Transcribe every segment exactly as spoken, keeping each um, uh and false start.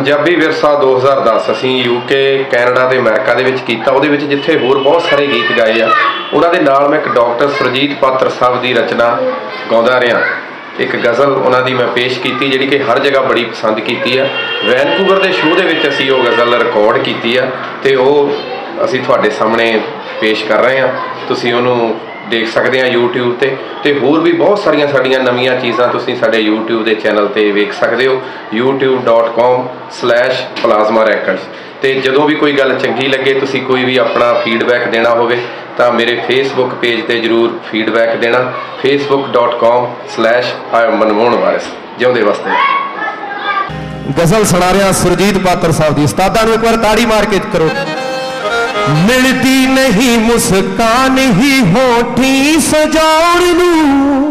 पंजाबी विरसा दो हज़ार दस असीं यूके कैनेडा ते अमेरिका दे विच कीता। उहदे विच जिथे होर बहुत सारे गीत गाए आ, उन्हां दे नाल मैं एक डॉक्टर सुरजीत पात्र साहब की रचना गाउंदा रहा। एक गज़ल उन्हां दी मैं पेश की जिहड़ी कि हर जगह बड़ी पसंद की है। वैनकूवर के शो दे विच असीं वो गज़ल रिकॉर्ड की है ते वो असीं तुहाडे सामने पेश कर रहे हैं। तुसीं उहनूं देख सकते हैं यूट्यूब ते ते होर भी बहुत सारिया साडियां नवीं चीज़ां तुसीं साडे यूट्यूब के चैनल ते वेख सकते हो, YouTube dot com slash plasma records. तो जदों भी कोई गल चंगी लगे, तुसीं कोई भी अपना फीडबैक देना होवे तो मेरे फेसबुक पेज ते जरूर फीडबैक देना। Facebook dot com slash I Manmohan Waris. जिउंदे वास्ते गज़ल सुना रहा सुरजीत पात्र साहब की। उस्तादा नूं एक बार ताड़ी मार के करो। मिलती नहीं मुस्कान ही होठी सजाउण नूं,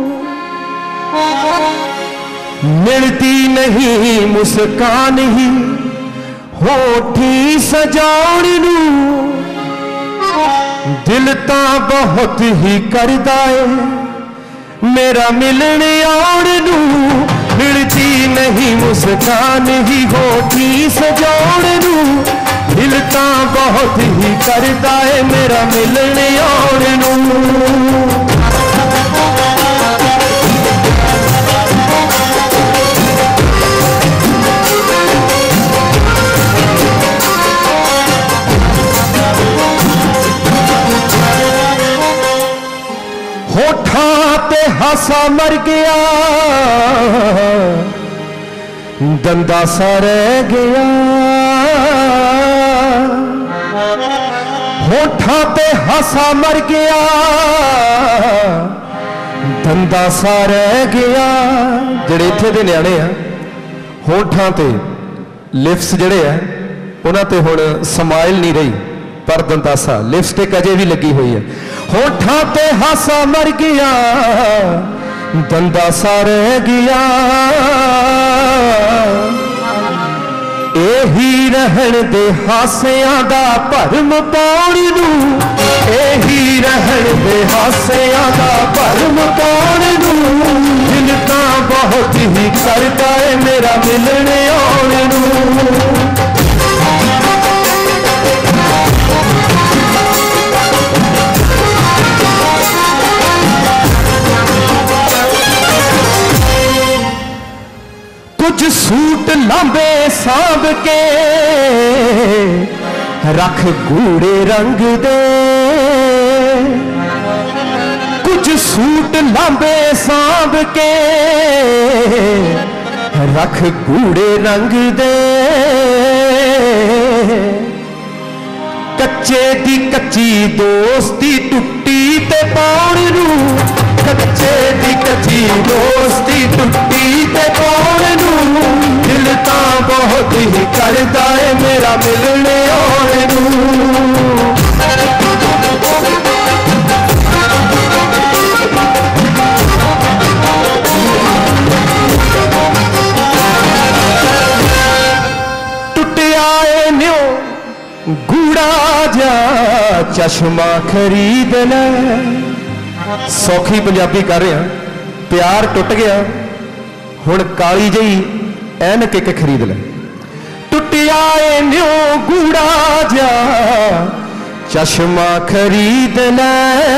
मिलती नहीं मुस्कान ही होठी सजाउण नूं, दिल तां बहुत ही करदा है मेरा मिलने आउण नूं। मिलती नहीं मुस्कान ही होठी सजाउण नूं, दिल तां बहुत ही करदा है मेरा मिलने आउण नूं। होठां ते हासा मर गया, दंदा सा रह गया, होठां ते हासा मर गया, दंदा सा रह गया। जिहड़े इत्थे दे न्याणे आ, होठां ते लिप्स जिहड़े आ उन्हां ते हुण समाइल नहीं रही, पर दंदासा लिपस्टिक अजे भी लगी हुई है। होठां ते हासा मर गया, दंदासा रह गया, एही रहण दे हासियां दा भरम पाउण नूं, एही रहण दे हासियां दा भरम पाउण नूं, दिल तां बहुत ही करदा है मेरा मिलने आउण नूं। कुछ सूट लांबे सांभ के रख गूढ़े रंग दे, कुछ सूट लांबे सांभ के रख गूढ़े रंग दे, कच्चे दी कच्ची दोस्ती टुट्टी ते पाउण नूं, कच्चे दी कच्ची दोस्ती टुट्टी ते पाउण नूं, दिल तां बहुत ही करदा है मेरा मिलने आउण नूं। टुटिया ए न्यो गूड़ा जा चश्मा खरीद ले। सौखी पंजाबी कर रहे हैं, प्यार टुट गया हुण काली जही ऐनक एक खरीद ले। टुटिया ए न्यो गूड़ा जा चश्मा खरीद ले,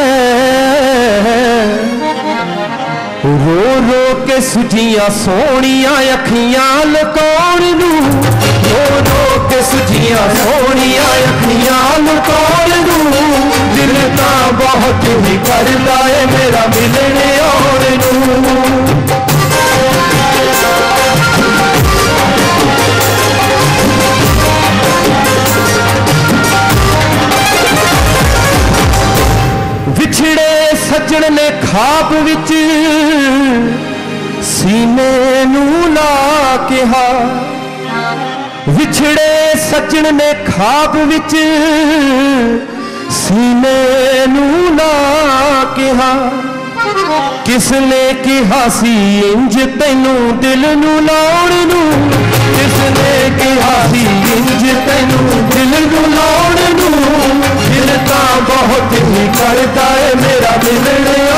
रो रो के सुजियां सोहणियां अखियां लुकाउण नूं, रो रो के सुजियां सोहणियां अखियां लुकाउण नूं, दिल तां बहुत ही करदा है मेरा मिलने आउण नूं। विछड़े सज्जण ने खाब विच सीने नूं ला कहा, विछड़े सज्जण ने खाब विच सीने नूं ला कहा, किसने कहा सी इंज तैनू दिल नूं लाउण नूं, किसने कहा सी इंज तैनू दिल नूं लाउण नूं, दिल तां बहुत ही करदा है मेरा मिलने